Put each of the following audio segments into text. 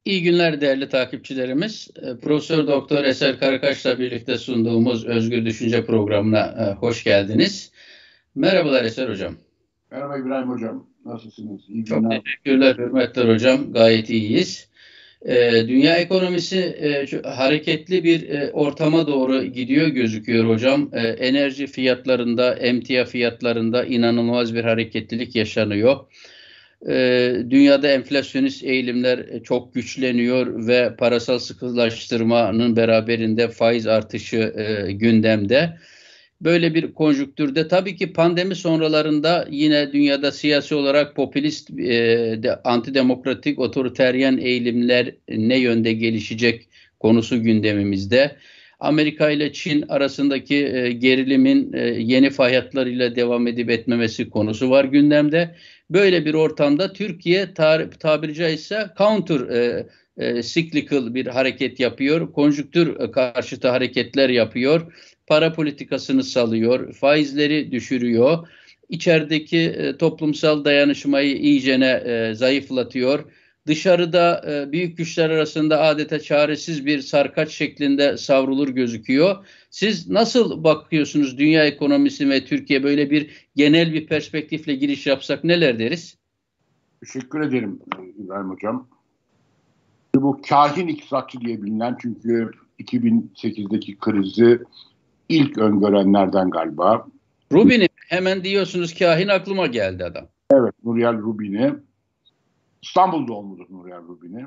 İyi günler değerli takipçilerimiz. Profesör Doktor Eser Karakaş'la birlikte sunduğumuz Özgür Düşünce programına hoş geldiniz. Merhabalar Eser Hocam. Merhaba İbrahim Hocam. Nasılsınız? İyi Çok günler. teşekkürler, hürmetler hocam. Gayet iyiyiz. Dünya ekonomisi hareketli bir ortama doğru gidiyor gözüküyor hocam. Enerji fiyatlarında, emtia fiyatlarında inanılmaz bir hareketlilik yaşanıyor. Dünyada enflasyonist eğilimler çok güçleniyor ve parasal sıkılaştırmanın beraberinde faiz artışı gündemde. Böyle bir konjüktürde tabii ki pandemi sonralarında yine dünyada siyasi olarak popülist, antidemokratik, otoriteryen eğilimler ne yönde gelişecek konusu gündemimizde. Amerika ile Çin arasındaki gerilimin yeni fay hatlarıyla devam edip etmemesi konusu var gündemde. Böyle bir ortamda Türkiye tabiri caizse counter cyclical bir hareket yapıyor. Konjüktür karşıtı hareketler yapıyor. Para politikasını salıyor. Faizleri düşürüyor. İçerideki toplumsal dayanışmayı iyicene zayıflatıyor. Dışarıda büyük güçler arasında adeta çaresiz bir sarkaç şeklinde savrulur gözüküyor. Siz nasıl bakıyorsunuz dünya ekonomisi ve Türkiye, böyle bir genel bir perspektifle giriş yapsak neler deriz? Teşekkür ederim İbrahim Hocam. Bu kahin iktisatçı diye bilinen, çünkü 2008'deki krizi ilk öngörenlerden galiba. Rubin'i hemen diyorsunuz, kahin aklıma geldi adam. Evet, Nouriel Roubini. İstanbul doğumludur Nouriel Roubini.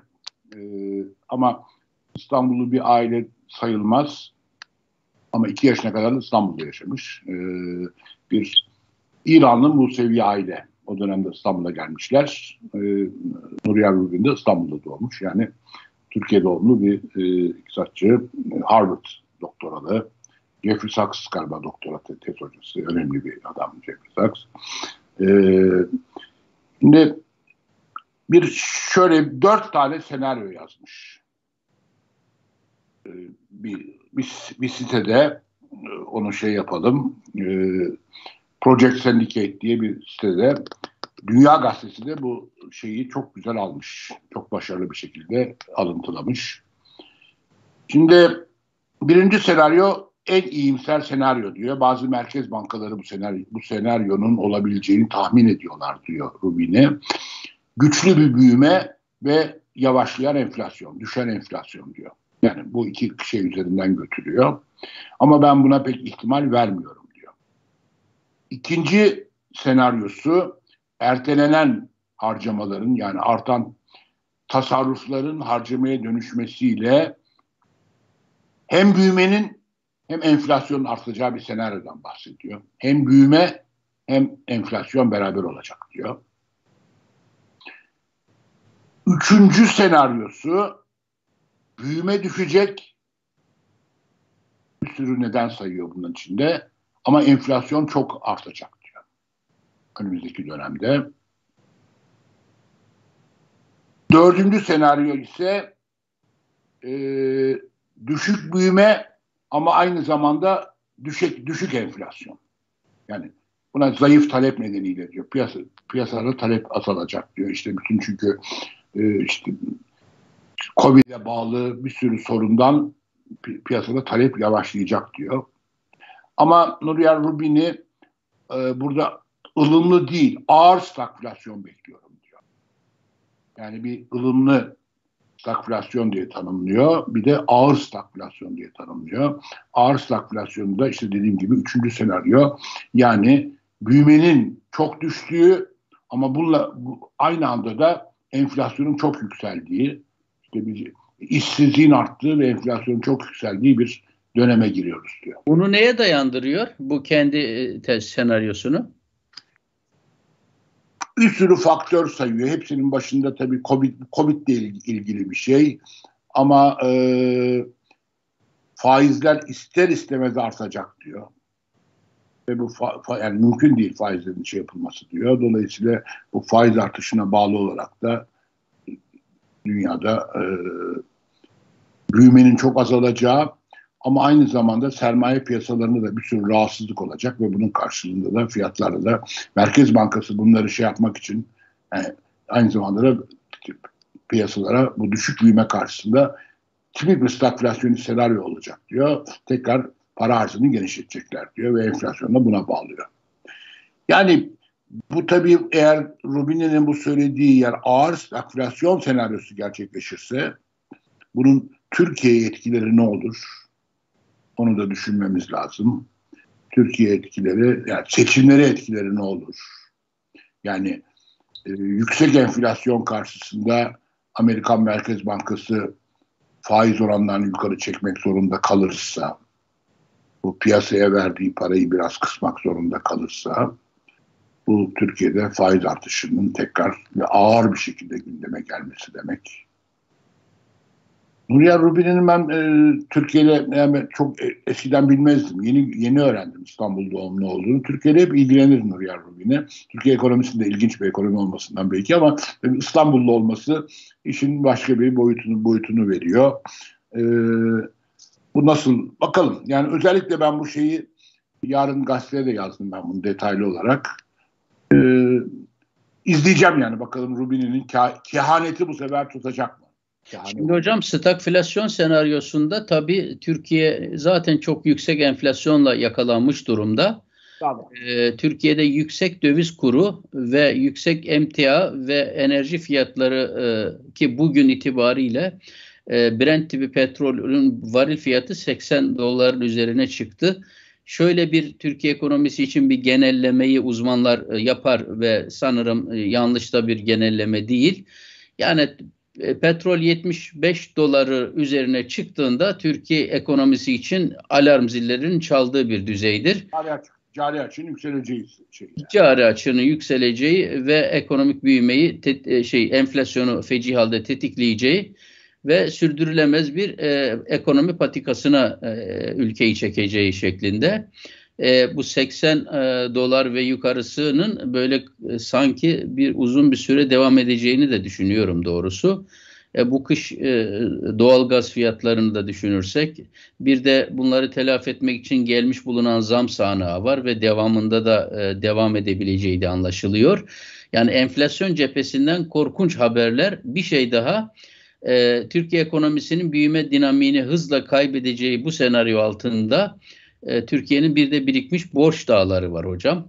Ama İstanbullu bir aile sayılmaz. Ama 2 yaşına kadar İstanbul'da yaşamış. Bir İranlı Musevi aile. O dönemde İstanbul'a gelmişler. Nouriel Roubini de İstanbul'da doğmuş. Yani Türkiye doğumlu bir iktisatçı. Harvard doktoralı. Jeffrey Sachs galiba doktora tez hocası. Önemli bir adam Jeffrey Sachs. Şimdi şöyle 4 tane senaryo yazmış. Bir sitede onu yapalım. Project Syndicate diye bir sitede, Dünya Gazetesi de bu şeyi çok güzel almış. Çok başarılı bir şekilde alıntılamış. Şimdi birinci senaryo en iyimser senaryo diyor. Bazı merkez bankaları bu senaryonun olabileceğini tahmin ediyorlar diyor Roubini. Güçlü bir büyüme ve yavaşlayan enflasyon, düşen enflasyon diyor. Yani bu iki şey üzerinden götürüyor. Ama ben buna pek ihtimal vermiyorum diyor. İkinci senaryosu ertelenen harcamaların, yani artan tasarrufların harcamaya dönüşmesiyle hem büyümenin hem enflasyonun artacağı bir senaryodan bahsediyor. Hem büyüme hem enflasyon beraber olacak diyor. Üçüncü senaryosu, büyüme düşecek, bir sürü neden sayıyor bunun içinde, ama enflasyon çok artacak diyor önümüzdeki dönemde. Dördüncü senaryo ise düşük büyüme ama aynı zamanda düşük enflasyon. Yani buna zayıf talep nedeniyle diyor. Piyasada talep azalacak diyor. İşte bütün, çünkü işte Covid'e bağlı bir sürü sorundan piyasada talep yavaşlayacak diyor. Ama Nouriel Roubini burada ılımlı değil, ağır stagflasyon bekliyorum diyor. Yani bir ılımlı stagflasyon diye tanımlıyor. Bir de ağır stagflasyon diye tanımlıyor. Ağır stagflasyonda işte dediğim gibi üçüncü senaryo, yani büyümenin çok düştüğü ama aynı anda da enflasyonun çok yükseldiği, işte işsizliğin arttığı ve enflasyonun çok yükseldiği bir döneme giriyoruz diyor. Bunu neye dayandırıyor bu kendi senaryosunu? Bir sürü faktör sayıyor. Hepsinin başında tabii Covid ile ilgili bir şey. Ama faizler ister istemez artacak diyor. Ve bu yani mümkün değil faizlerin yapılması diyor. Dolayısıyla bu faiz artışına bağlı olarak da dünyada büyümenin çok azalacağı, ama aynı zamanda sermaye piyasalarında da bir sürü rahatsızlık olacak ve bunun karşılığında da fiyatlarda da Merkez Bankası bunları yapmak için, yani aynı zamanda da piyasalara bu düşük büyüme karşısında tipik bir stagflasyonist senaryo olacak diyor. Tekrar para arzını genişletecekler diyor ve enflasyon da buna bağlıyor. Yani bu tabii eğer Rubin'in bu söylediği yer ağır stagflasyon senaryosu gerçekleşirse bunun Türkiye'ye etkileri ne olur? Onu da düşünmemiz lazım. Türkiye etkileri, yani seçimlere etkileri ne olur? Yani yüksek enflasyon karşısında Amerikan Merkez Bankası faiz oranlarını yukarı çekmek zorunda kalırsa, bu piyasaya verdiği parayı biraz kısmak zorunda kalırsa, bu Türkiye'de faiz artışının tekrar ve ağır bir şekilde gündeme gelmesi demek. Nuriye Rubin'in ben Türkiye'yle yani çok eskiden bilmezdim. Yeni öğrendim İstanbul doğumlu olduğunu. Türkiye'yle hep ilgilenir Nuriye Rubin'e. Türkiye ekonomisinde ilginç bir ekonomi olmasından belki ama İstanbullu olması işin başka bir boyutunu veriyor. Bu nasıl? Bakalım. Yani özellikle ben bu şeyi yarın gazeteye de yazdım ben bunu detaylı olarak. İzleyeceğim yani bakalım Rubin'in kehaneti bu sefer tutacak mı? Şimdi hocam stagflasyon senaryosunda tabii Türkiye zaten çok yüksek enflasyonla yakalanmış durumda. Tamam. Türkiye'de yüksek döviz kuru ve yüksek emtia ve enerji fiyatları ki bugün itibariyle Brent tipi petrolün varil fiyatı $80 üzerine çıktı. Şöyle bir Türkiye ekonomisi için bir genellemeyi uzmanlar yapar ve sanırım yanlış da bir genelleme değil. Yani petrol $75 üzerine çıktığında Türkiye ekonomisi için alarm zillerinin çaldığı bir düzeydir. Cari açığın yükseleceği Cari açığının yükseleceği ve ekonomik büyümeyi enflasyonu feci halde tetikleyeceği ve sürdürülemez bir ekonomi patikasına ülkeyi çekeceği şeklinde. Bu $80 ve yukarısının böyle sanki uzun bir süre devam edeceğini de düşünüyorum doğrusu. Bu kış doğalgaz fiyatlarını da düşünürsek bir de bunları telafi etmek için gelmiş bulunan zam sahnağı var ve devamında da devam edebileceği de anlaşılıyor. Yani enflasyon cephesinden korkunç haberler. Bir şey daha, Türkiye ekonomisinin büyüme dinamiğini hızla kaybedeceği bu senaryo altında Türkiye'nin bir de birikmiş borç dağları var hocam.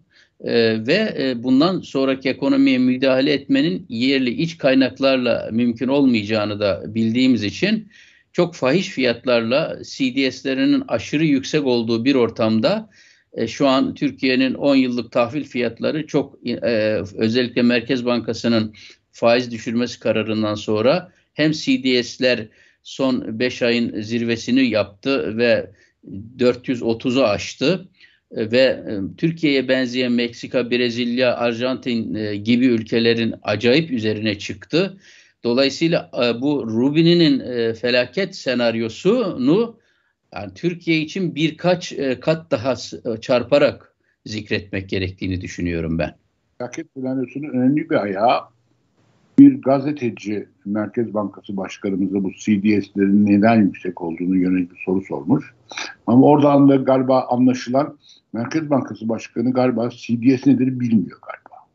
Ve bundan sonraki ekonomiye müdahale etmenin yerli iç kaynaklarla mümkün olmayacağını da bildiğimiz için çok fahiş fiyatlarla CDS'lerinin aşırı yüksek olduğu bir ortamda şu an Türkiye'nin 10 yıllık tahvil fiyatları çok özellikle Merkez Bankası'nın faiz düşürmesi kararından sonra hem CDS'ler son 5 ayın zirvesini yaptı ve 430'u aştı ve Türkiye'ye benzeyen Meksika, Brezilya, Arjantin gibi ülkelerin acayip üzerine çıktı. Dolayısıyla bu Rubin'in felaket senaryosunu yani Türkiye için birkaç kat daha çarparak zikretmek gerektiğini düşünüyorum ben. Felaket senaryosunun önemli bir ayağı bir gazeteci Merkez Bankası Başkanımıza bu CDS'lerin neden yüksek olduğunu yönelik bir soru sormuş. Ama oradan da galiba anlaşılan Merkez Bankası Başkanı galiba CDS nedir bilmiyor galiba.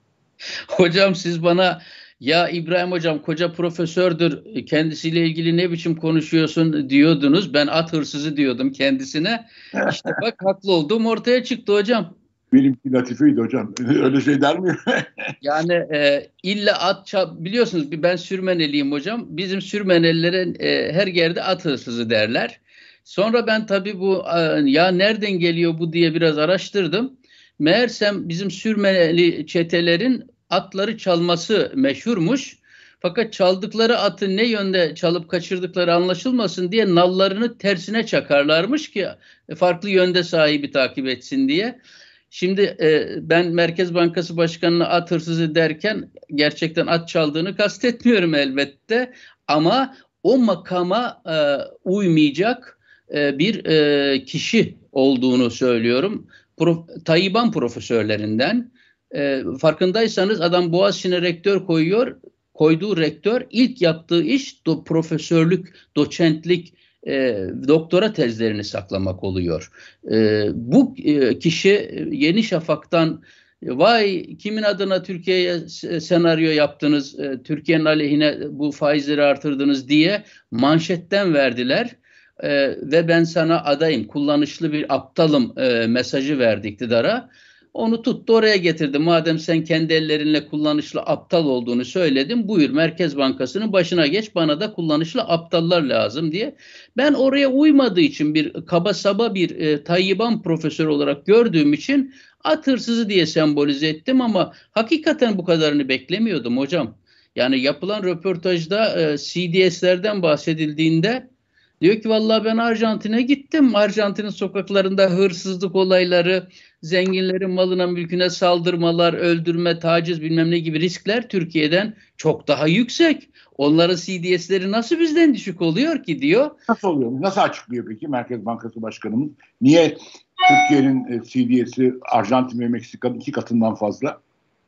Hocam siz bana ya İbrahim hocam koca profesördür kendisiyle ilgili ne biçim konuşuyorsun diyordunuz. Ben at hırsızı diyordum kendisine. İşte bak haklı olduğum ortaya çıktı hocam. Benimki latifeydi hocam. Öyle şey der mi? Yani illa biliyorsunuz ben Sürmeneliyim hocam. Bizim Sürmenelilerin her yerde at hırsızı derler. Sonra ben tabii bu ya nereden geliyor bu diye biraz araştırdım. Meğersem bizim Sürmeneli çetelerin atları çalması meşhurmuş. Fakat çaldıkları atı ne yönde çalıp kaçırdıkları anlaşılmasın diye nallarını tersine çakarlarmış ki farklı yönde sahibi takip etsin diye. Şimdi ben Merkez Bankası Başkanı'na at hırsızı derken gerçekten at çaldığını kastetmiyorum elbette. Ama o makama uymayacak bir kişi olduğunu söylüyorum. Tayyiban profesörlerinden. Farkındaysanız adam Boğaziçi'ne rektör koyduğu rektör ilk yaptığı iş profesörlük, doçentlik, doktora tezlerini saklamak oluyor. Bu kişi Yeni Şafak'tan Vay kimin adına Türkiye'ye senaryo yaptınız, Türkiye'nin aleyhine bu faizleri artırdınız diye manşetten verdiler. Ve ben sana adayım, kullanışlı bir aptalım mesajı verdi iktidara. Onu tuttu oraya getirdi. Madem sen kendi ellerinle kullanışlı aptal olduğunu söyledin, buyur Merkez Bankası'nın başına geç, bana da kullanışlı aptallar lazım diye. Ben oraya uymadığı için, bir kaba saba bir Tayyiban profesör olarak gördüğüm için at hırsızı diye sembolize ettim ama hakikaten bu kadarını beklemiyordum hocam. Yani yapılan röportajda CDS'lerden bahsedildiğinde diyor ki vallahi ben Arjantin'e gittim. Arjantin'in sokaklarında hırsızlık olayları, zenginlerin malına mülküne saldırmalar, öldürme, taciz bilmem ne gibi riskler Türkiye'den çok daha yüksek. Onların CDS'leri nasıl bizden düşük oluyor ki diyor. Nasıl oluyor? Nasıl açıklıyor peki Merkez Bankası Başkanımız? Niye Türkiye'nin CDS'i Arjantin ve Meksika'nın 2 katından fazla?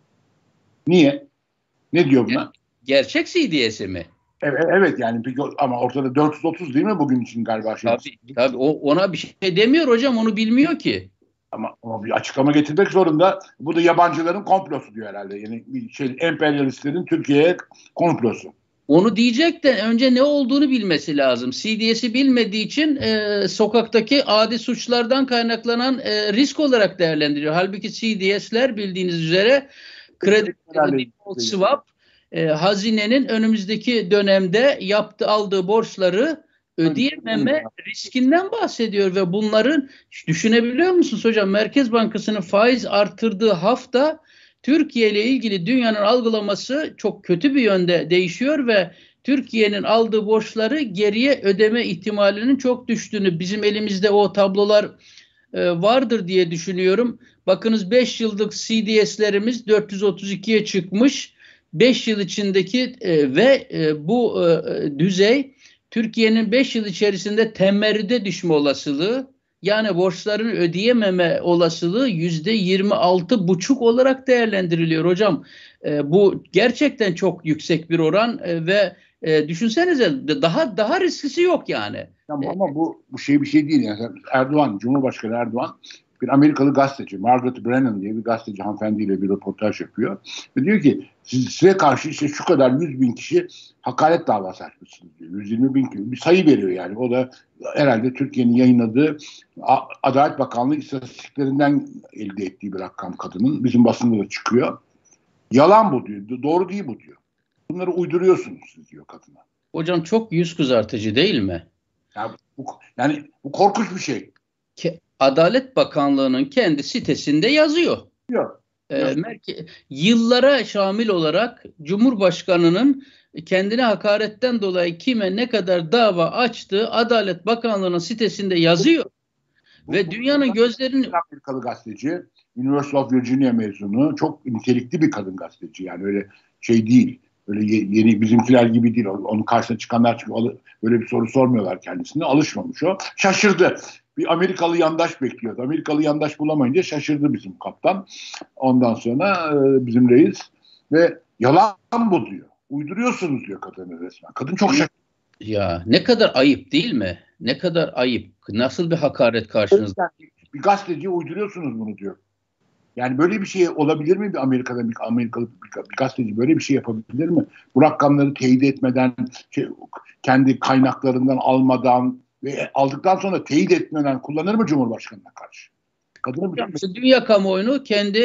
Niye? Ne diyor buna? Gerçek CDS'i mi? Evet yani peki, ama ortada 430 değil mi bugün için galiba? Tabii ona bir şey demiyor hocam, onu bilmiyor ki. Ama bir açıklama getirmek zorunda. Bu da yabancıların komplosu diyor herhalde. Yani emperyalistlerin Türkiye'ye komplosu. Onu diyecek de önce ne olduğunu bilmesi lazım. CDS'i bilmediği için sokaktaki adi suçlardan kaynaklanan risk olarak değerlendiriyor. Halbuki CDS'ler bildiğiniz üzere kredi default swap, hazinenin önümüzdeki dönemde aldığı borçları ödeyememe riskinden bahsediyor ve bunların, düşünebiliyor musunuz hocam? Merkez Bankası'nın faiz artırdığı hafta Türkiye ile ilgili dünyanın algılaması çok kötü bir yönde değişiyor ve Türkiye'nin aldığı borçları geriye ödeme ihtimalinin çok düştüğünü, bizim elimizde o tablolar vardır diye düşünüyorum. Bakınız 5 yıllık CDS'lerimiz 432'ye çıkmış. 5 yıl içindeki bu düzey Türkiye'nin 5 yıl içerisinde temerrüde düşme olasılığı, yani borçlarını ödeyememe olasılığı %26,5 olarak değerlendiriliyor hocam. Bu gerçekten çok yüksek bir oran ve düşünsenize daha risklisi yok yani. Ama bu bir şey değil yani. Erdoğan, Cumhurbaşkanı Erdoğan bir Amerikalı gazeteci, Margaret Brennan diye bir gazeteci hanımefendiyle bir röportaj yapıyor. Ve diyor ki size karşı işte şu kadar 100.000 kişi hakaret davası açmışsınız diyor. 120.000 kişi bir sayı veriyor yani. O da herhalde Türkiye'nin yayınladığı Adalet Bakanlığı istatistiklerinden elde ettiği bir rakam kadının. Bizim basında da çıkıyor. Yalan bu diyor. Doğru değil bu diyor. Bunları uyduruyorsunuz siz diyor kadına. Hocam çok yüz kızartıcı değil mi? Yani bu korkunç bir şey. Adalet Bakanlığı'nın kendi sitesinde yazıyor. Yok. Yıllara şamil olarak Cumhurbaşkanı'nın kendine hakaretten dolayı kime ne kadar dava açtığı Adalet Bakanlığı'nın sitesinde yazıyor. Ve dünyanın gözlerinin... Amerikalı gazeteci, University of Virginia mezunu, çok nitelikli bir kadın gazeteci. Yani öyle şey değil. Öyle yeni bizimkiler gibi değil. Onun karşısına çıkanlar çünkü böyle bir soru sormuyorlar kendisine. Alışmamış o. Şaşırdı. Bir Amerikalı yandaş bekliyordu. Amerikalı yandaş bulamayınca şaşırdı bizim kaptan. Ondan sonra bizim reis ve yalan bu diyor. Uyduruyorsunuz diyor kadını resmen. Kadın çok şaşırdı. Ya ne kadar ayıp değil mi? Ne kadar ayıp. Nasıl bir hakaret karşınızda? Bir gazeteciye uyduruyorsunuz bunu diyor. Yani böyle bir şey olabilir mi? Amerikalı bir gazeteci böyle bir şey yapabilir mi? Bu rakamları teyit etmeden, kendi kaynaklarından almadan ve aldıktan sonra teyit etmeden kullanır mı Cumhurbaşkanı'na karşı? Dünya kamuoyunu kendi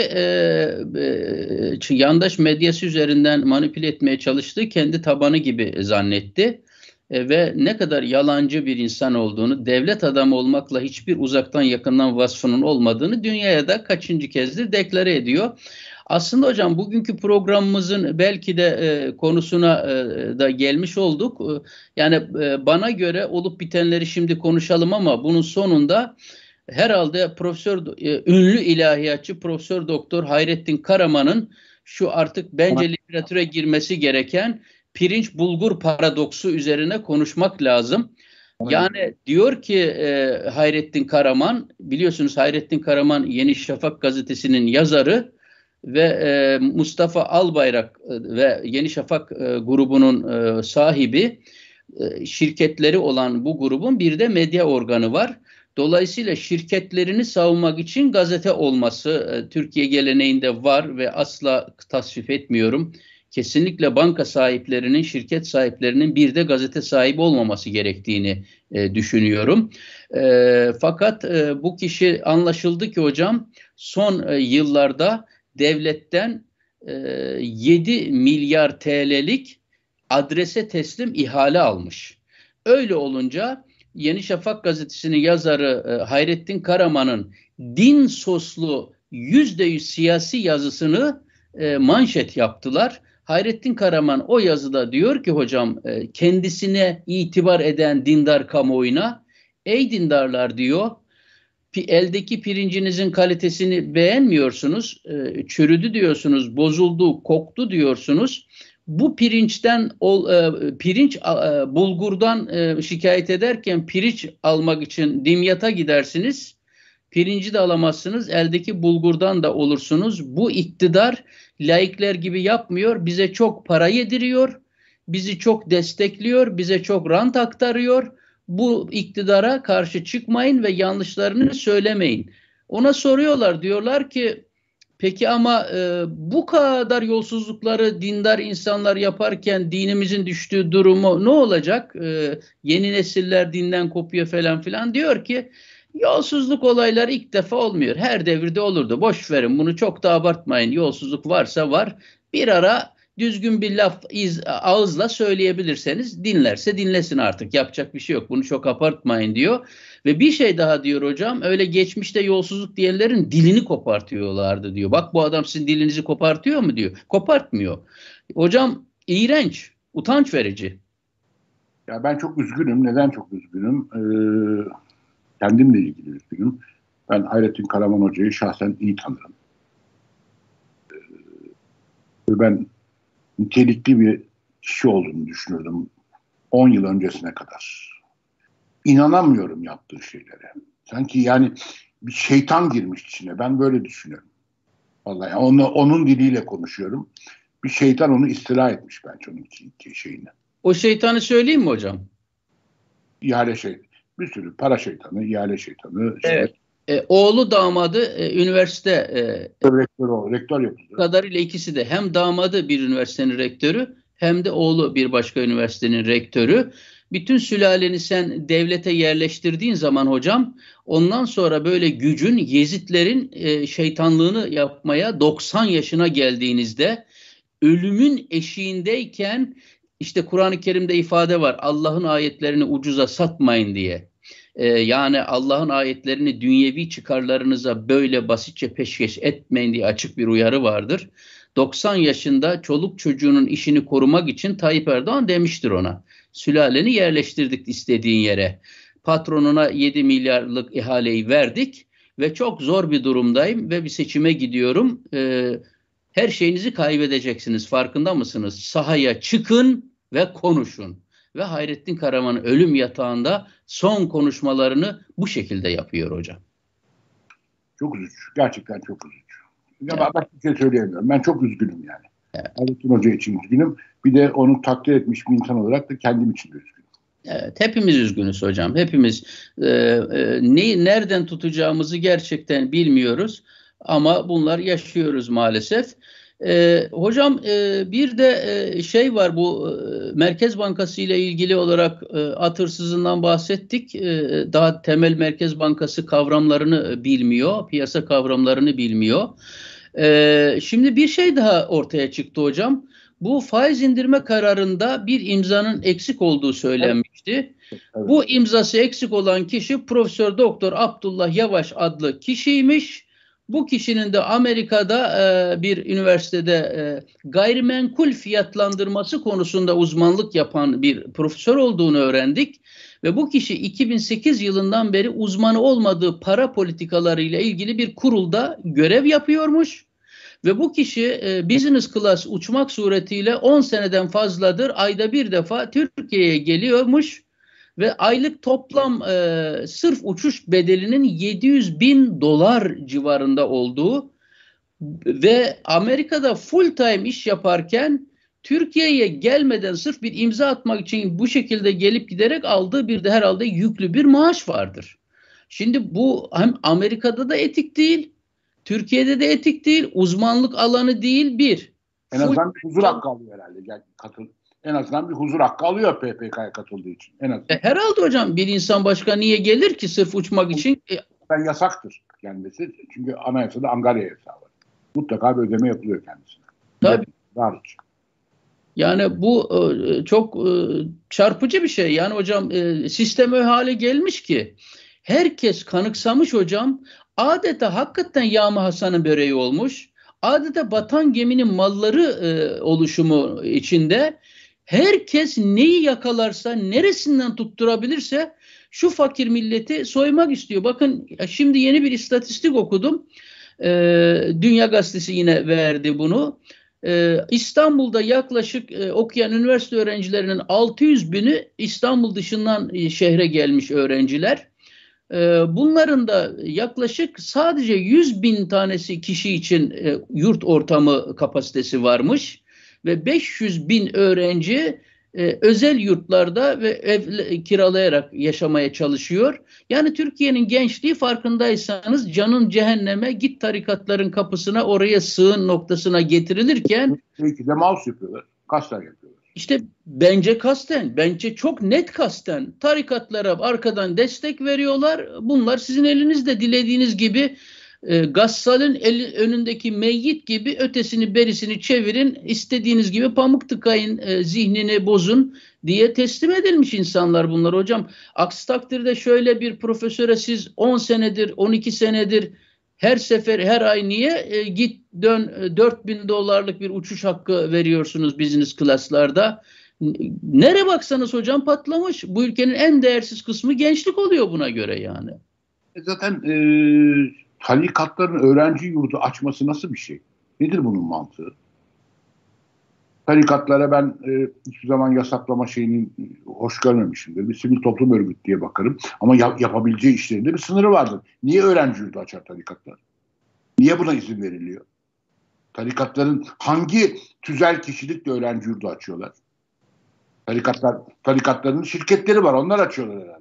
yandaş medyası üzerinden manipüle etmeye çalıştığı kendi tabanı gibi zannetti. Ve ne kadar yalancı bir insan olduğunu, devlet adamı olmakla hiçbir uzaktan yakından vasfının olmadığını dünyaya da kaçıncı kezdir deklare ediyor. Aslında hocam bugünkü programımızın belki de konusuna da gelmiş olduk. Yani bana göre olup bitenleri şimdi konuşalım ama bunun sonunda herhalde ünlü ilahiyatçı Profesör Doktor Hayrettin Karaman'ın şu artık bence literatüre girmesi gereken pirinç bulgur paradoksu üzerine konuşmak lazım. Yani diyor ki Hayrettin Karaman, biliyorsunuz Hayrettin Karaman Yeni Şafak gazetesinin yazarı ve Mustafa Albayrak ve Yeni Şafak grubunun sahibi, şirketleri olan bu grubun bir de medya organı var. Dolayısıyla şirketlerini savunmak için gazete olması Türkiye geleneğinde var ve asla tasvip etmiyorum. Kesinlikle banka sahiplerinin, şirket sahiplerinin bir de gazete sahibi olmaması gerektiğini düşünüyorum. Fakat bu kişi anlaşıldı ki hocam son yıllarda devletten 7 milyar TL'lik adrese teslim ihale almış. Öyle olunca Yeni Şafak gazetesinin yazarı Hayrettin Karaman'ın din soslu %100 siyasi yazısını manşet yaptılar. Hayrettin Karaman o yazıda diyor ki hocam kendisine itibar eden dindar kamuoyuna, ey dindarlar diyor, eldeki pirincinizin kalitesini beğenmiyorsunuz, çürüdü diyorsunuz, bozuldu, koktu diyorsunuz. Bu pirinçten bulgurdan şikayet ederken pirinç almak için dimyata gidersiniz. Pirinci de alamazsınız, eldeki bulgurdan da olursunuz. Bu iktidar laikler gibi yapmıyor, bize çok para yediriyor, bizi çok destekliyor, bize çok rant aktarıyor. Bu iktidara karşı çıkmayın ve yanlışlarını söylemeyin. Ona soruyorlar, diyorlar ki peki ama bu kadar yolsuzlukları dindar insanlar yaparken dinimizin düştüğü durumu ne olacak? Yeni nesiller dinden kopuyor falan filan. Diyor ki yolsuzluk olayları ilk defa olmuyor. Her devirde olurdu. Boş verin bunu, çok da abartmayın. Yolsuzluk varsa var. Bir ara düzgün bir laf ağızla söyleyebilirseniz dinlerse dinlesin artık. Yapacak bir şey yok. Bunu çok abartmayın diyor. Ve bir şey daha diyor hocam. Öyle geçmişte yolsuzluk diyenlerin dilini kopartıyorlardı diyor. Bak bu adam sizin dilinizi kopartıyor mu diyor. Kopartmıyor. Hocam iğrenç, utanç verici. Ya ben çok üzgünüm. Neden çok üzgünüm? Kendimle ilgili üzgünüm. Ben Hayrettin Karaman Hoca'yı şahsen iyi tanırım. Ben nitelikli bir kişi olduğunu düşünürdüm 10 yıl öncesine kadar. İnanamıyorum yaptığı şeylere. Sanki yani bir şeytan girmiş içine. Ben böyle düşünüyorum. Vallahi onun diliyle konuşuyorum. Bir şeytan onu istila etmiş bence onun şeyini. O şeytanı söyleyeyim mi hocam? İhale şey, bir sürü para şeytanı, ihale şeytanı. Evet. Oğlu damadı üniversite rektör yapıldı. Kadarıyla ikisi de hem damadı bir üniversitenin rektörü hem de oğlu bir başka üniversitenin rektörü. Bütün sülaleni sen devlete yerleştirdiğin zaman hocam ondan sonra böyle gücün Yezidlerin şeytanlığını yapmaya 90 yaşına geldiğinizde ölümün eşiğindeyken işte Kur'an-ı Kerim'de ifade var, Allah'ın ayetlerini ucuza satmayın diye. Yani Allah'ın ayetlerini dünyevi çıkarlarınıza böyle basitçe peşkeş etmeyin diye açık bir uyarı vardır. 90 yaşında çoluk çocuğunun işini korumak için Tayyip Erdoğan demiştir ona. Sülaleni yerleştirdik istediğin yere. Patronuna 7 milyarlık ihaleyi verdik ve çok zor bir durumdayım ve bir seçime gidiyorum. Her şeyinizi kaybedeceksiniz, farkında mısınız? Sahaya çıkın ve konuşun. Ve Hayrettin Karaman ölüm yatağında son konuşmalarını bu şekilde yapıyor hocam. Çok üzücü. Gerçekten çok üzücü. Ya ben bir şey söyleyemiyorum. Ben çok üzgünüm yani. Evet. Hayrettin Hoca için üzgünüm. Bir de onu takdir etmiş bir insan olarak da kendim için de üzgünüm. Evet, hepimiz üzgünüz hocam. Hepimiz nereden tutacağımızı gerçekten bilmiyoruz. Ama bunlar yaşıyoruz maalesef. Hocam bir de şey var, bu Merkez Bankası ile ilgili olarak at hırsızlığından bahsettik. Daha temel Merkez Bankası kavramlarını bilmiyor, piyasa kavramlarını bilmiyor. Şimdi bir şey daha ortaya çıktı hocam. Bu faiz indirme kararında bir imzanın eksik olduğu söylenmişti. Evet. Bu imzası eksik olan kişi Profesör Doktor Abdullah Yavaş adlı kişiymiş. Bu kişinin de Amerika'da bir üniversitede gayrimenkul fiyatlandırması konusunda uzmanlık yapan bir profesör olduğunu öğrendik. Ve bu kişi 2008 yılından beri uzmanı olmadığı para politikaları ile ilgili bir kurulda görev yapıyormuş. Ve bu kişi business class uçmak suretiyle 10 seneden fazladır ayda bir defa Türkiye'ye geliyormuş. Ve aylık toplam sırf uçuş bedelinin $700.000 civarında olduğu ve Amerika'da full time iş yaparken Türkiye'ye gelmeden sırf bir imza atmak için bu şekilde gelip giderek aldığı bir de herhalde yüklü bir maaş vardır. Şimdi bu hem Amerika'da da etik değil, Türkiye'de de etik değil, uzmanlık alanı değil bir. En azından bir huzur hakkı alıyor herhalde. Yani en azından bir huzur hakkı alıyor PPK'ya katıldığı için. En azından. Herhalde hocam, bir insan başka niye gelir ki sırf uçmak için? Ben yasaktır kendisi. Çünkü anayasada Angarya yasağı var. Mutlaka bir ödeme yapılıyor kendisine. Tabii. Hariç. Yani bu çok çarpıcı bir şey. Yani hocam sistem öyle hale gelmiş ki herkes kanıksamış hocam. Adeta hakikaten Yağma Hasan'ın böreği olmuş. Adeta batan geminin malları oluşumu içinde herkes neyi yakalarsa, neresinden tutturabilirse şu fakir milleti soymak istiyor. Bakın şimdi yeni bir istatistik okudum. Dünya Gazetesi yine verdi bunu. İstanbul'da yaklaşık okuyan üniversite öğrencilerinin 600 bini İstanbul dışından şehre gelmiş öğrenciler. Bunların da yaklaşık sadece 100 bin tanesi kişi için yurt ortamı kapasitesi varmış ve 500 bin öğrenci özel yurtlarda ve ev kiralayarak yaşamaya çalışıyor. Yani Türkiye'nin gençliği, farkındaysanız, canın cehenneme, git tarikatların kapısına, oraya sığın noktasına getirilirken Belki de mouse yapıyorlar. Kasten yapıyorlar. İşte bence kasten, bence çok net kasten tarikatlara arkadan destek veriyorlar. Bunlar sizin elinizde, dilediğiniz gibi gassalın önündeki meyyit gibi ötesini berisini çevirin, istediğiniz gibi pamuk tıkayın, zihnini bozun diye teslim edilmiş insanlar bunlar hocam. Aksi takdirde şöyle bir profesöre siz 10 senedir, 12 senedir her sefer, her ay niye git dön 4.000 dolarlık bir uçuş hakkı veriyorsunuz business class'larda? Nereye baksanız hocam patlamış. Bu ülkenin en değersiz kısmı gençlik oluyor buna göre yani. Zaten tarikatların öğrenci yurdu açması nasıl bir şey? Nedir bunun mantığı? Tarikatlara ben hiçbir zaman yasaklama şeyini hoş görmemişimdir. Bir sivil toplum örgütü diye bakarım. Ama yapabileceği işlerinde bir sınırı vardır. Niye öğrenci yurdu açar tarikatlar? Niye buna izin veriliyor? Tarikatların hangi tüzel kişilikle öğrenci yurdu açıyorlar? Tarikatların şirketleri var. Onlar açıyorlar herhalde.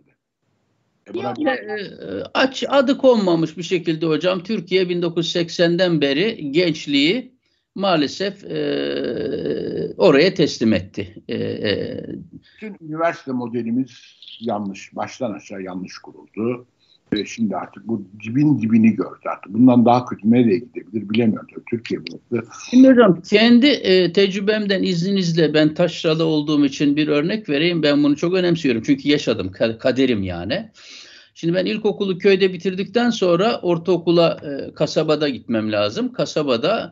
Adı konmamış bir şekilde hocam. Türkiye 1980'den beri gençliği maalesef oraya teslim etti. Bütün üniversite modelimiz yanlış. Baştan aşağı yanlış kuruldu. Ve şimdi artık bu dibin dibini gördü artık. Bundan daha kötü nereye gidebilir bilemiyorum. Türkiye burası. Şimdi hocam kendi tecrübemden izninizle ben taşralı olduğum için bir örnek vereyim. Ben bunu çok önemsiyorum. Çünkü yaşadım. Kaderim yani. Şimdi ben ilkokulu köyde bitirdikten sonra ortaokula kasabada gitmem lazım. Kasabada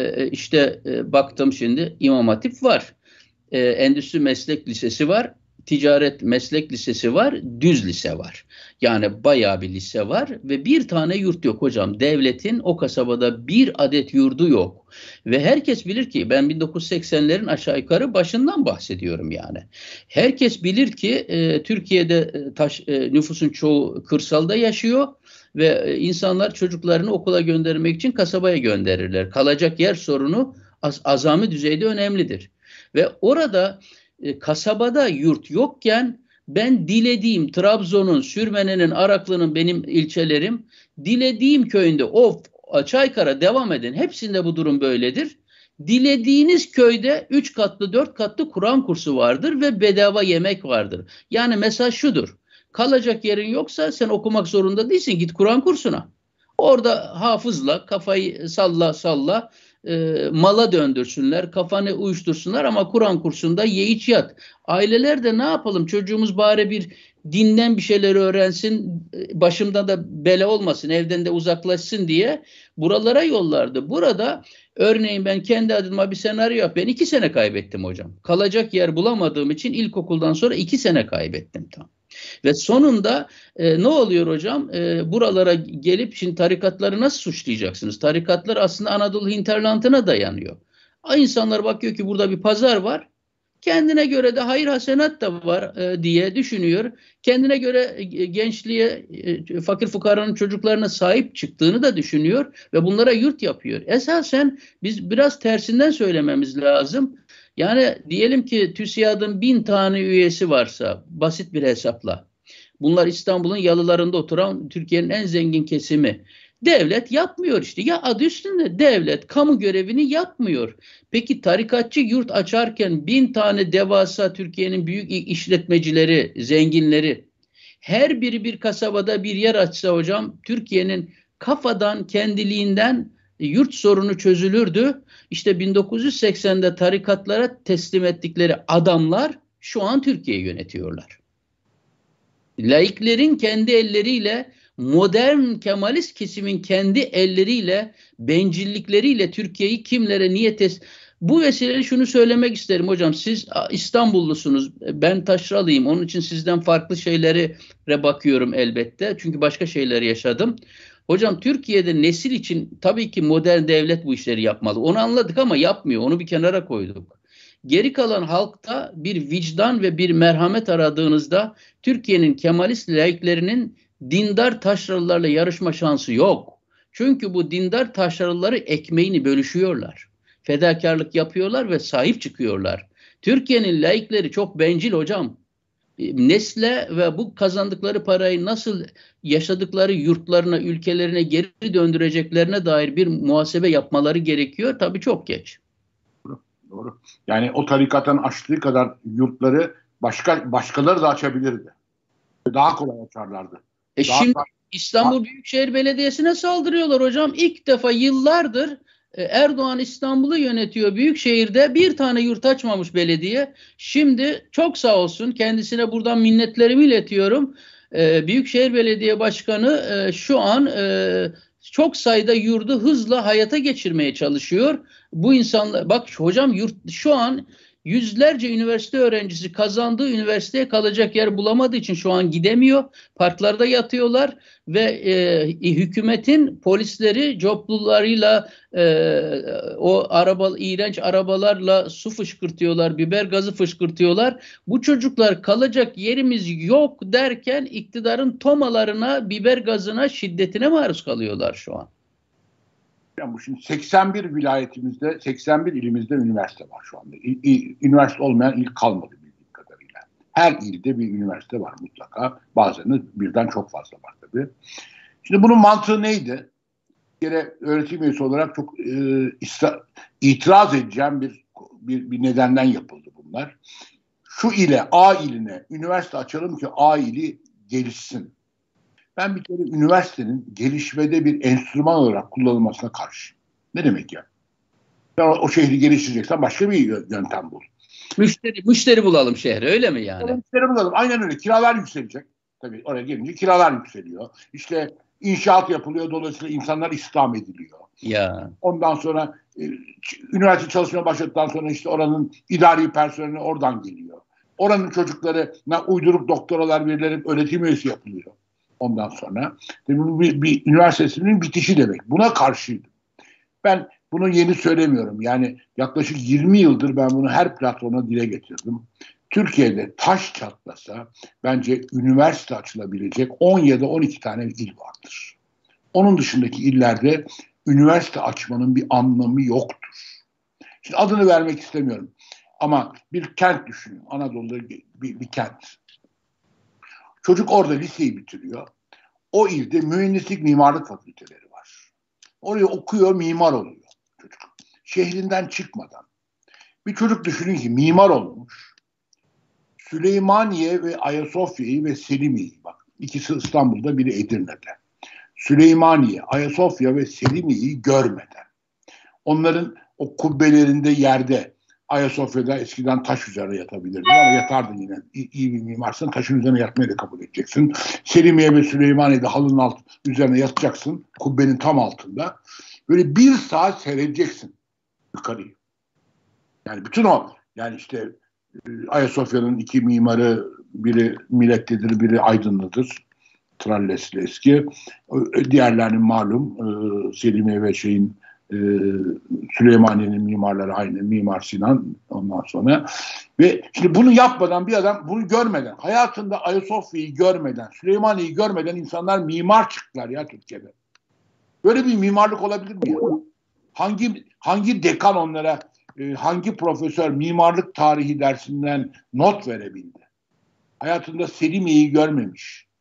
baktım şimdi İmam Hatip var. Endüstri Meslek Lisesi var. Ticaret Meslek Lisesi var. Düz lise var. Yani bayağı bir lise var ve bir tane yurt yok hocam. Devletin o kasabada bir adet yurdu yok. Ve herkes bilir ki ben 1980'lerin aşağı yukarı başından bahsediyorum yani. Herkes bilir ki Türkiye'de nüfusun çoğu kırsalda yaşıyor ve insanlar çocuklarını okula göndermek için kasabaya gönderirler. Kalacak yer sorunu azami düzeyde önemlidir. Ve orada kasabada yurt yokken ben dilediğim Trabzon'un, Sürmene'nin, Araklı'nın benim ilçelerim, dilediğim köyünde Çaykara devam edin. Hepsinde bu durum böyledir. Dilediğiniz köyde 3 katlı 4 katlı Kur'an kursu vardır ve bedava yemek vardır. Yani mesaj şudur. Kalacak yerin yoksa sen okumak zorunda değilsin. Git Kur'an kursuna. Orada hafızla, kafayı salla mala döndürsünler, kafanı uyuştursunlar ama Kur'an kursunda ye iç yat. Aileler de ne yapalım, çocuğumuz bari bir dinden bir şeyler öğrensin, başımda da bela olmasın, evden de uzaklaşsın diye buralara yollardı. Burada örneğin ben kendi adıma bir senaryo yap. Ben 2 sene kaybettim hocam. Kalacak yer bulamadığım için ilkokuldan sonra 2 sene kaybettim tam. Ve sonunda ne oluyor hocam? Buralara gelip şimdi tarikatları nasıl suçlayacaksınız? Tarikatlar aslında Anadolu hinterlandına dayanıyor. İnsanlar bakıyor ki burada bir pazar var. Kendine göre de hayır hasenat da var diye düşünüyor. Kendine göre gençliğe, fakir fukaranın çocuklarına sahip çıktığını da düşünüyor ve bunlara yurt yapıyor. Esasen biz biraz tersinden söylememiz lazım. Yani diyelim ki TÜSİAD'ın 1000 tane üyesi varsa basit bir hesapla. Bunlar İstanbul'un yalılarında oturan Türkiye'nin en zengin kesimi. Devlet yapmıyor işte. Ya adı üstünde devlet kamu görevini yapmıyor. Peki tarikatçı yurt açarken 1.000 tane devasa Türkiye'nin büyük işletmecileri, zenginleri her biri bir kasabada bir yer açsa hocam Türkiye'nin kafadan kendiliğinden yurt sorunu çözülürdü. İşte 1980'de tarikatlara teslim ettikleri adamlar şu an Türkiye'yi yönetiyorlar. Laiklerin kendi elleriyle, modern Kemalist kesimin kendi elleriyle, bencillikleriyle Türkiye'yi kimlere niye Bu vesileyle şunu söylemek isterim hocam. Siz İstanbullusunuz. Ben taşralıyım. Onun için sizden farklı şeylere bakıyorum elbette. Çünkü başka şeyleri yaşadım. Hocam Türkiye'de nesil için tabii ki modern devlet bu işleri yapmalı. Onu anladık ama yapmıyor. Onu bir kenara koyduk. Geri kalan halkta bir vicdan ve bir merhamet aradığınızda Türkiye'nin Kemalist laiklerinin dindar taşralılarla yarışma şansı yok. Çünkü bu dindar taşralıları ekmeğini bölüşüyorlar. Fedakarlık yapıyorlar ve sahip çıkıyorlar. Türkiye'nin laikleri çok bencil hocam. Nesle ve bu kazandıkları parayı nasıl yaşadıkları yurtlarına, ülkelerine geri döndüreceklerine dair bir muhasebe yapmaları gerekiyor. Tabii çok geç. Doğru. Yani o tarikatın açtığı kadar yurtları başkaları da açabilirdi. Daha kolay açarlardı. Şimdi İstanbul Büyükşehir Belediyesi'ne saldırıyorlar hocam. İlk defa yıllardır Erdoğan İstanbul'u yönetiyor. Büyükşehir'de bir tane yurt açmamış belediye. Şimdi çok sağ olsun kendisine buradan minnetlerimi iletiyorum. Büyükşehir Belediye Başkanı şu an çok sayıda yurdu hızla hayata geçirmeye çalışıyor. Bu insanlar bak hocam yurt şu an yüzlerce üniversite öğrencisi kazandığı üniversiteye kalacak yer bulamadığı için şu an gidemiyor. Parklarda yatıyorlar ve hükümetin polisleri coplularıyla o iğrenç arabalarla su fışkırtıyorlar, biber gazı fışkırtıyorlar. Bu çocuklar kalacak yerimiz yok derken iktidarın tomalarına, biber gazına, şiddetine maruz kalıyorlar şu an. Yani bu şimdi 81 vilayetimizde, 81 ilimizde üniversite var şu anda. Üniversite olmayan il kalmadı bildiğim kadarıyla. Her ilde bir üniversite var mutlaka. Bazen de birden çok fazla var tabii. Şimdi bunun mantığı neydi? Bir kere öğretim üyesi olarak çok itiraz edeceğim bir nedenden yapıldı bunlar. Şu ile A iline üniversite açalım ki A ili gelişsin. Ben bir kere üniversitenin gelişmede bir enstrüman olarak kullanılmasına karşı. Ne demek ya? O şehri geliştireceksen başka bir yöntem bul. Müşteri bulalım şehre, öyle mi yani? Müşteri bulalım. Aynen öyle. Kiralar yükselecek. Tabii oraya gelince kiralar yükseliyor. İşte inşaat yapılıyor. Dolayısıyla insanlar istihdam ediliyor. Ya. Ondan sonra üniversite çalışmaya başladıktan sonra işte oranın idari personeli oradan geliyor. Oranın çocuklarına uyduruk doktoralar verilerek öğretim üyesi yapılıyor. Ondan sonra bir üniversitesinin bitişi demek. Buna karşıydım. Ben bunu yeni söylemiyorum. Yani yaklaşık 20 yıldır ben bunu her platforma dile getirdim. Türkiye'de taş çatlasa bence üniversite açılabilecek 10 ya da 12 tane il vardır. Onun dışındaki illerde üniversite açmanın bir anlamı yoktur. Şimdi adını vermek istemiyorum. Ama bir kent düşünün. Anadolu'da bir kent. Çocuk orada liseyi bitiriyor. O ilde mühendislik mimarlık fakülteleri var. Oraya okuyor, mimar oluyor çocuk. Şehrinden çıkmadan. Bir çocuk düşünün ki mimar olmuş. Süleymaniye ve Ayasofya'yı ve Selimiye'yi, bak ikisi İstanbul'da, biri Edirne'de. Süleymaniye, Ayasofya ve Selimiye'yi görmeden, onların o kubbelerinde yerde, Ayasofya'da eskiden taş üzerine yatabilirdin ama yatardın yine. İyi bir mimarsın, taşın üzerine yatmayı da kabul edeceksin. Selimiye ve Süleymaniye'de halının üzerine yatacaksın, kubbenin tam altında. Böyle 1 saat seyredeceksin yukarıyı. Yani bütün o, yani işte Ayasofya'nın 2 mimarı, biri Milletlidir, biri Aydınlı'dır. Trallesli eski. Diğerlerinin malum Selimiye ve Süleymaniye'nin mimarları aynı. Mimar Sinan ondan sonra. Ve şimdi bunu yapmadan bir adam, bunu görmeden, hayatında Ayasofya'yı görmeden, Süleymaniye'yi görmeden insanlar mimar çıktılar ya Türkiye'de. Böyle bir mimarlık olabilir mi ya? Hangi dekan onlara, hangi profesör mimarlık tarihi dersinden not verebildi? Hayatında Selimiye'yi görmemiş.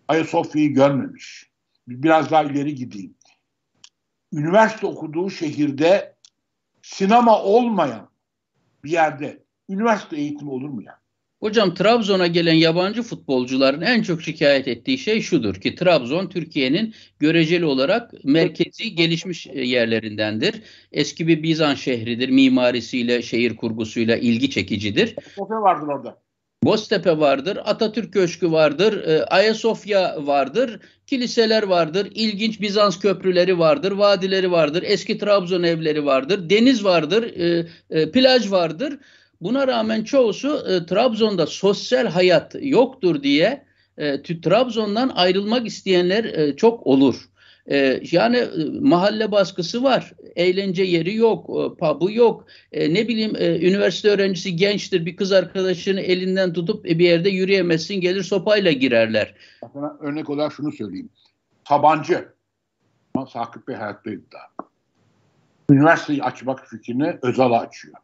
Ayasofya'yı görmemiş. Biraz daha ileri gideyim. Üniversite okuduğu şehirde sinema olmayan bir yerde üniversite eğitimi olur mu ya? Hocam Trabzon'a gelen yabancı futbolcuların en çok şikayet ettiği şey şudur ki Trabzon Türkiye'nin göreceli olarak merkezi gelişmiş yerlerindendir. Eski bir Bizans şehridir. Mimarisiyle, şehir kurgusuyla ilgi çekicidir. Ayasofya vardır orada. Boztepe vardır, Atatürk Köşkü vardır, Ayasofya vardır, kiliseler vardır, ilginç Bizans köprüleri vardır, vadileri vardır, eski Trabzon evleri vardır, deniz vardır, plaj vardır. Buna rağmen çoğusu Trabzon'da sosyal hayat yoktur diye Trabzon'dan ayrılmak isteyenler çok olur. Yani mahalle baskısı var, eğlence yeri yok, pub'u yok. Ne bileyim üniversite öğrencisi gençtir, bir kız arkadaşını elinden tutup bir yerde yürüyemezsin, gelir sopayla girerler. Sana örnek olarak şunu söyleyeyim. Sabancı, Sakıp Bey hayattaydı da. Üniversiteyi açmak fikrini Özal'a açıyor.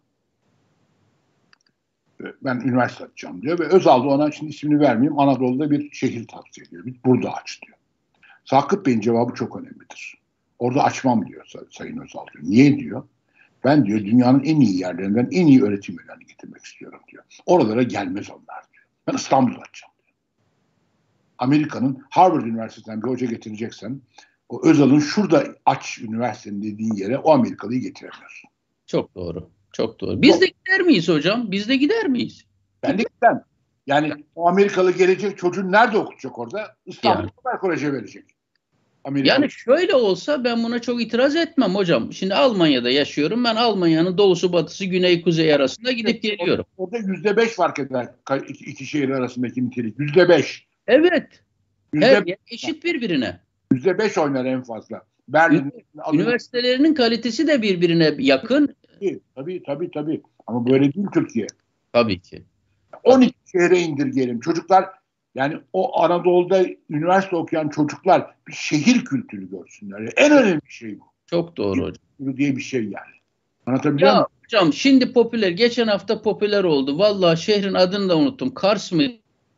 Ben üniversite açacağım diyor ve Özal da ona, şimdi ismini vermeyeyim, Anadolu'da bir şehir tavsiye ediyor. Burada aç diyor. Sakıp Bey'in cevabı çok önemlidir. Orada açmam diyor Sayın Özal diyor. Niye diyor? Ben diyor dünyanın en iyi yerlerinden en iyi öğretim üyelerini getirmek istiyorum diyor. Oralara gelmez onlar diyor. Ben İstanbul'da açacağım diyor. Amerika'nın Harvard Üniversitesi'nden bir hoca getireceksen o Özal'ın şurada aç üniversitenin dediği yere o Amerikalıyı getiremiyorsun. Çok doğru. Çok doğru. Biz de gider miyiz hocam? Biz de gider miyiz? Ben de gitmem. Yani o Amerikalı gelecek, çocuğun nerede okutacak orada? İstanbul'da yani. Koleje verecek. Amerikalı. Yani şöyle olsa ben buna çok itiraz etmem hocam. Şimdi Almanya'da yaşıyorum. Ben Almanya'nın doğusu, batısı, güney, kuzey arasında gidip geliyorum. Orada %5 fark eder iki şehir arasındaki nitelik. %5. Evet. Her yer eşit birbirine. %5 oynar en fazla. Berlin. Üniversitelerinin kalitesi de birbirine yakın. Tabii. Ama böyle değil Türkiye. Tabii ki. 12 şehre indirgeyelim. Çocuklar, yani o Anadolu'da üniversite okuyan çocuklar bir şehir kültürü görsünler. Yani en önemli şey bu. Çok doğru hocam. Diye bir şey yani. Anlatabiliyor muyum? Hocam şimdi popüler. Geçen hafta popüler oldu. Vallahi şehrin adını da unuttum. Kars mı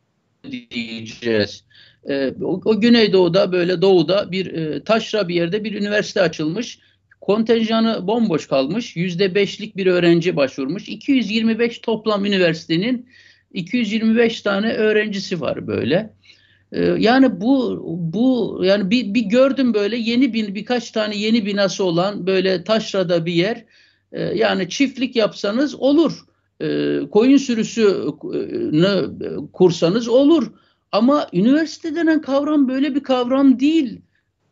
diyeceğiz? O Güneydoğu'da, böyle doğuda bir taşra bir yerde bir üniversite açılmış. Kontenjanı bomboş kalmış. %5'lik bir öğrenci başvurmuş. 225 toplam üniversitenin 225 tane öğrencisi var böyle. Yani bu yani bir gördüm böyle birkaç tane yeni binası olan böyle taşrada bir yer. Yani çiftlik yapsanız olur. Koyun sürüsünü kursanız olur. Ama üniversite denen kavram böyle bir kavram değil.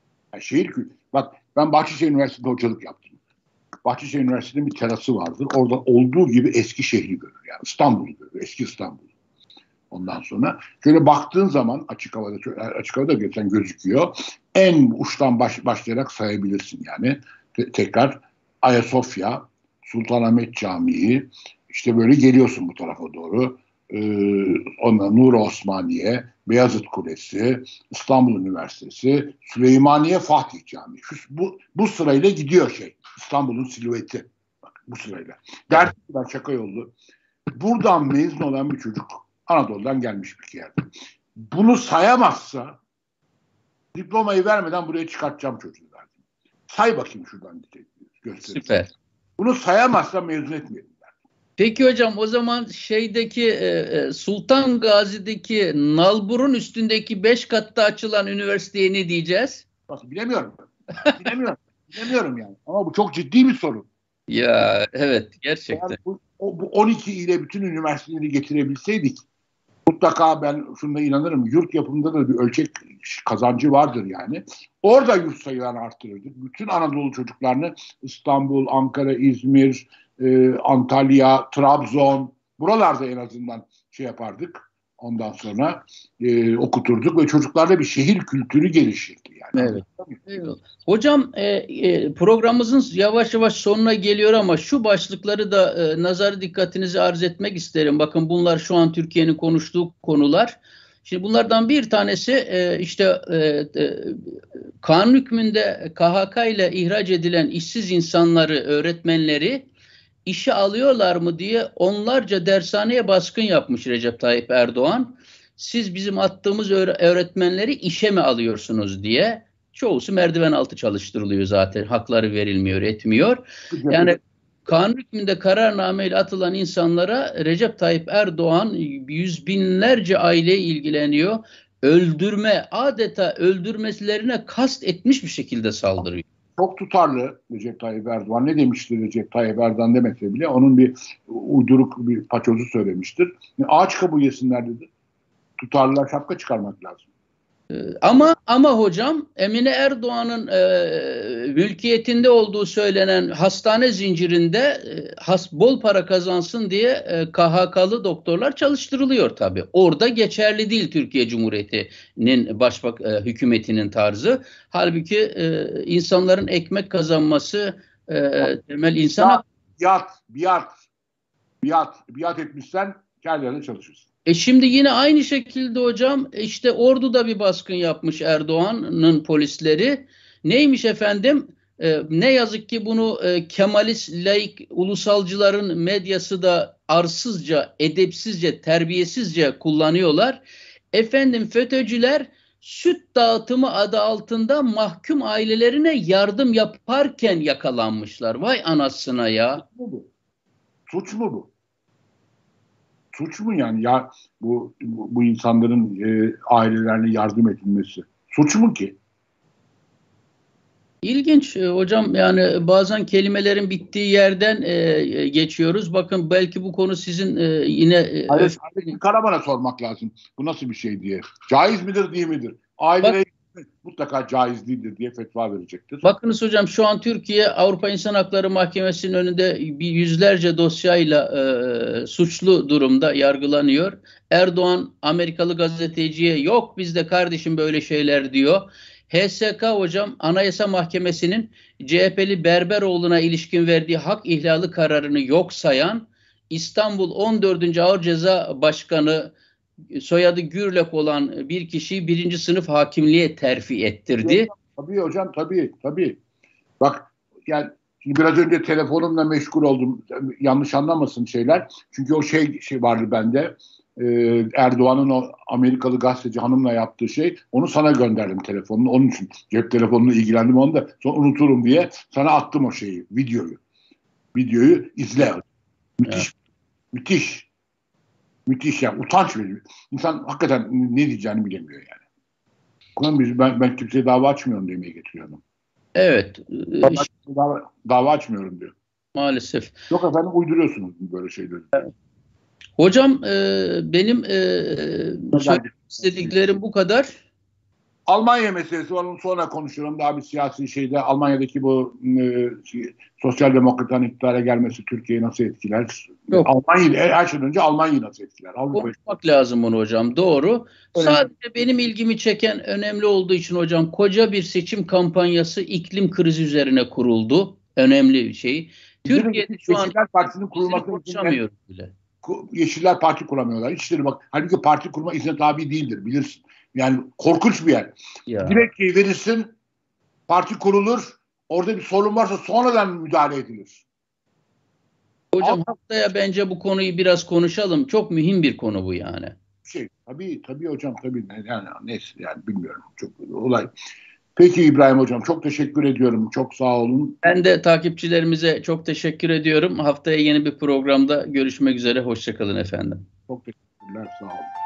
Bak ben Bahçeşehir Üniversitesi'nde hocalık yaptım. Bahçeşehir Üniversitesi'nin bir terası vardır. Orada olduğu gibi eski şehri görür. Yani İstanbul'u görür. Eski İstanbul. Ondan sonra şöyle baktığın zaman açık havada geçen gözüküyor. En uçtan başlayarak sayabilirsin yani. Tekrar Ayasofya, Sultanahmet Camii, işte böyle geliyorsun bu tarafa doğru. Ondan Nur Osmaniye, Beyazıt Kulesi, İstanbul Üniversitesi, Süleymaniye Fatih Camii. Bu sırayla gidiyor İstanbul'un silüeti. Bak bu sırayla. Gerçekten şaka yollu. Buradan mezun olan bir çocuk Anadolu'dan gelmiş bir yerde. Bunu sayamazsa diplomayı vermeden buraya çıkartacağım çocuğu derdim. Say bakayım şuradan göstereyim. Süper. Bunu sayamazsa mezun etmeyelim. Peki hocam o zaman Sultan Gazi'deki nalburun üstündeki 5 katta açılan üniversiteye ne diyeceğiz? Bilemiyorum. Bilemiyorum yani. Ama bu çok ciddi bir sorun. Ya evet gerçekten. Yani bu 12 ile bütün üniversiteleri getirebilseydik mutlaka ben şuna inanırım. Yurt yapımında da bir ölçek kazancı vardır yani. Orada yurt sayılarını arttırırdık. Bütün Anadolu çocuklarını İstanbul, Ankara, İzmir, Antalya, Trabzon buralarda en azından yapardık. Ondan sonra okuturduk ve çocuklarda bir şehir kültürü gelişirdi yani. Evet. Hocam programımızın yavaş yavaş sonuna geliyor ama şu başlıkları da nazar dikkatinizi arz etmek isterim. Bakın bunlar şu an Türkiye'nin konuştuğu konular. Şimdi bunlardan bir tanesi kanun hükmünde KHK ile ihraç edilen işsiz insanları, öğretmenleri işe alıyorlar mı diye onlarca dershaneye baskın yapmış Recep Tayyip Erdoğan. siz bizim attığımız öğretmenleri işe mi alıyorsunuz diye. Çoğusu merdiven altı çalıştırılıyor zaten. Hakları verilmiyor, etmiyor. Yani kanun hükmünde kararnameyle atılan insanlara Recep Tayyip Erdoğan yüz binlerce aile ilgileniyor. Öldürme, adeta öldürmelerine kast etmiş bir şekilde saldırıyor. Çok tutarlı Recep Tayyip Erdoğan. Ne demiştir Recep Tayyip Erdoğan demese bile onun bir uyduruk bir paçozu söylemiştir. Ağaç kabuğu yesinler dedi. Tutarlılar şapka çıkarmak lazım. Ama hocam Emine Erdoğan'ın mülkiyetinde olduğu söylenen hastane zincirinde bol para kazansın diye KHK'lı doktorlar çalıştırılıyor tabii. Orada geçerli değil Türkiye Cumhuriyeti'nin hükümetinin tarzı. Halbuki insanların ekmek kazanması temel insan biat etmişsen kendine çalışırsın. Şimdi yine aynı şekilde hocam işte Ordu'da bir baskın yapmış Erdoğan'ın polisleri. Neymiş efendim? Ne yazık ki bunu Kemalist, laik, ulusalcıların medyası da arsızca, edepsizce, terbiyesizce kullanıyorlar. Efendim FETÖ'cüler süt dağıtımı adı altında mahkum ailelerine yardım yaparken yakalanmışlar. Vay anasına ya. Suç mu bu? Suç mu yani ya bu insanların ailelerine yardım edilmesi? Suç mu ki? İlginç hocam, yani bazen kelimelerin bittiği yerden geçiyoruz. Bakın belki bu konu sizin yine... Karaman'a sormak lazım. Bu nasıl bir şey diye. Caiz midir değil midir? Aile mutlaka caiz değildir diye fetva verecektir. Bakınız hocam, şu an Türkiye Avrupa İnsan Hakları Mahkemesi'nin önünde bir yüzlerce dosyayla suçlu durumda yargılanıyor. Erdoğan Amerikalı gazeteciye yok bizde kardeşim böyle şeyler diyor. HSK hocam Anayasa Mahkemesi'nin CHP'li Berberoğlu'na ilişkin verdiği hak ihlali kararını yok sayan İstanbul 14. Ağır Ceza Başkanı soyadı Gürlek olan bir kişiyi 1. sınıf hakimliğe terfi ettirdi. Tabii hocam tabii. Bak yani biraz önce telefonumla meşgul oldum. Yanlış anlamasın şeyler. Çünkü o şey vardı bende. Erdoğan'ın o Amerikalı gazeteci hanımla yaptığı şey. Onu sana gönderdim telefonunu. Onun için cep telefonuna ilgilendim, onu da sonra unuturum diye sana attım o şeyi, videoyu izle. Müthiş yani, utanç veriyor. İnsan hakikaten ne diyeceğini bilemiyor yani. Ben kimseye dava açmıyorum demeye getiriyorum. Evet. Dava açmıyorum diyor. Maalesef. Yok efendim, uyduruyorsunuz böyle şeyleri. Evet. Hocam benim söylemek istediklerim bu kadar. Almanya meselesi var, onu sonra konuşurum. Daha bir siyasi şeyde Almanya'daki bu sosyal demokratların iktidara gelmesi Türkiye'yi nasıl etkiler? Her şeyden önce Almanya'yı nasıl etkiler? Konuşmak lazım bunu hocam, doğru. Önemli. Sadece benim ilgimi çeken, önemli olduğu için hocam, koca bir seçim kampanyası iklim krizi üzerine kuruldu. Önemli bir şey. Türkiye'de şu an Yeşiller Partisi'nin kurulmasını konuşamıyoruz bile. Yeşiller Parti kuramıyorlar. İçleri bak. Halbuki parti kurma izne tabi değildir, bilirsin. Yani korkunç bir yer. Dilekçeyi verirsin, parti kurulur, orada bir sorun varsa sonradan müdahale edilir. Hocam haftaya bence bu konuyu biraz konuşalım. Çok mühim bir konu bu yani. Tabii hocam, tabii. Yani neyse, yani bilmiyorum. Çok olay. Peki İbrahim hocam, çok teşekkür ediyorum. Çok sağ olun. Ben de takipçilerimize çok teşekkür ediyorum. Haftaya yeni bir programda görüşmek üzere. Hoşça kalın efendim. Çok teşekkürler, sağ olun.